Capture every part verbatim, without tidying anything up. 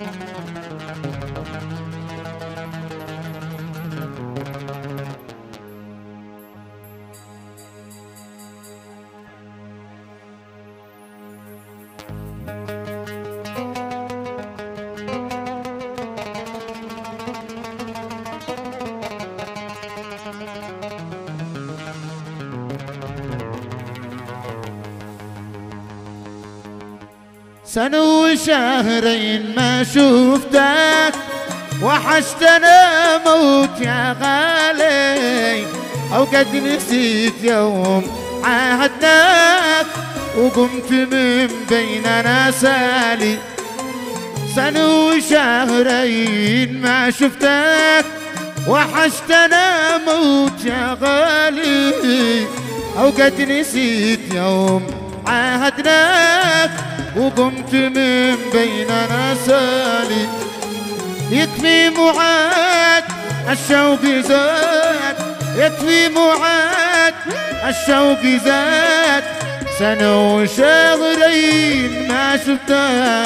سنة وشهرين ما شفتك وحشتنا موت يا غالي، أو قد نسيت يوم عاهدناك وقمت من بيننا سالي. سنة وشهرين ما شفتك وحشتنا موت يا غالي، أو قد نسيت يوم عاهدناك وقمت من بيننا سالي. يكفي معاد الشوق زاد، يكفي معاد الشوق زاد، سنة وشهرين ما شفتك.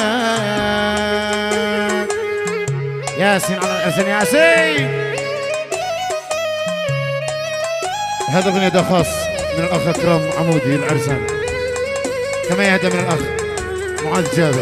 ياسين على الحسن ياسين. هذا اغنية ده خاص من الاخ اكرم عمودي العرسان، كما يهدى من الاخ معاذ جابر.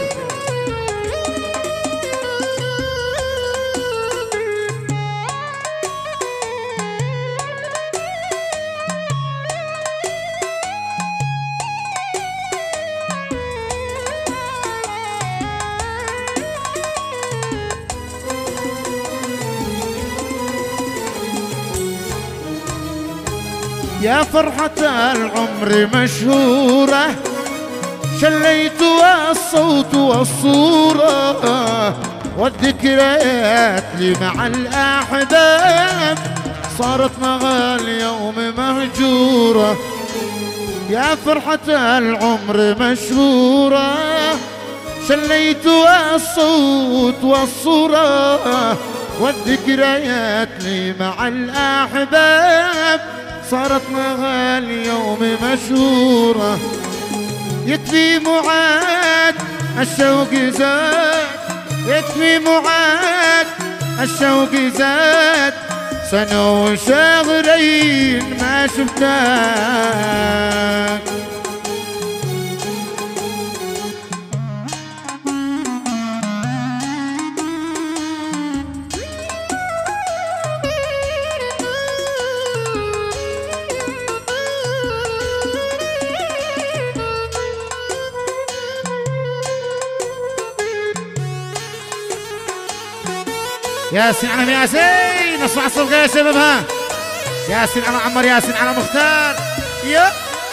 يا فرحة العمر مشهورة، شليت والصوت والصورة، والذكريات لي مع الأحباب صارت مع اليوم مهجورة. يا فرحة العمر مشهورة، شليت والصوت والصورة، والذكريات لي مع الأحباب صارت مع اليوم مشهورة. يكفي معاد الشوق زاد، يكفي معاد الشوق زاد، سنة وشهرين ما شفتك. ياسين على ياسين، اسمع الصفقة يا شباب. ها ياسين على عمر، ياسين على مختار. يا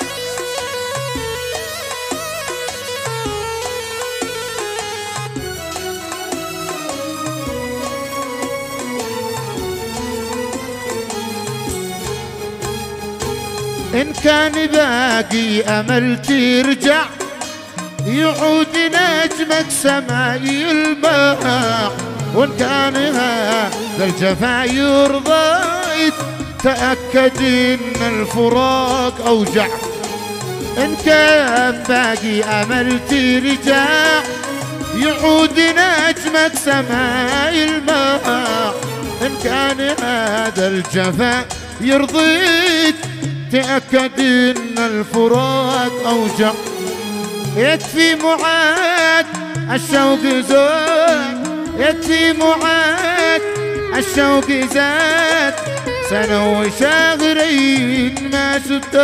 إن كان باقي أمل ترجع، يعود نجمك سماي الماء، وإن كان هذا الجفا يرضيك تأكد إن الفراق أوجع. إن كان باقي أمل ترجع، يعود نجمك سماي الماء، إن كان هذا الجفا يرضيك تأكد إن الفراق أوجع. يكفي معاد الشوق زاد، يكفي معاد الشوق زاد، سنة وشهرين ما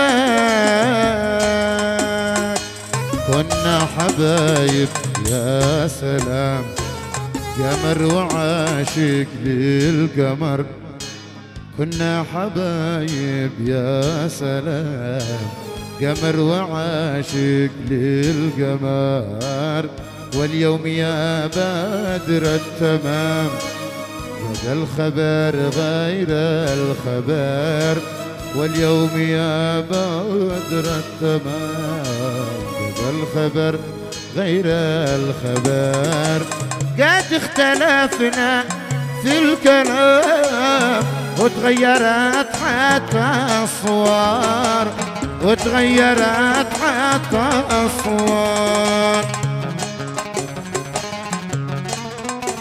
شفتك. كنا حبايب يا سلام، قمر وعاشق للقمر، كنا حبايب يا سلام، قمر وعاشق للقمر، واليوم يا بادر التمام يا الخبر غير الخبر، واليوم يا بادر التمام يا الخبر غير الخبر. قد اختلفنا في الكلام وتغيرت حتى الصور، وتغيرت حتى الصور.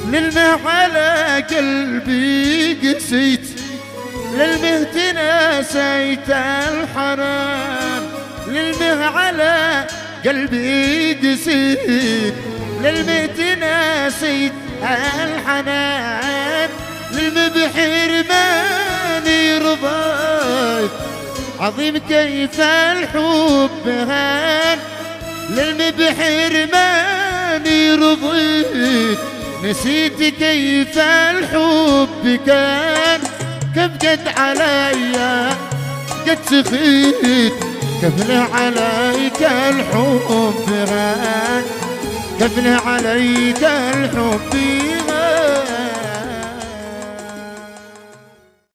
للمه على قلبي قسيت، للمه تناسيت الحنان، للمه على قلبي قسيت، للمه تناسيت الحنان، للمبحر ماني رضيت، عظيم كيف الحب هان، للمبحر ماني رضيت، نسيت كيف الحب كان، كيف قد عليا قد سخيت، كيف له عليك الحب غان، كيف له عليك الحب غان.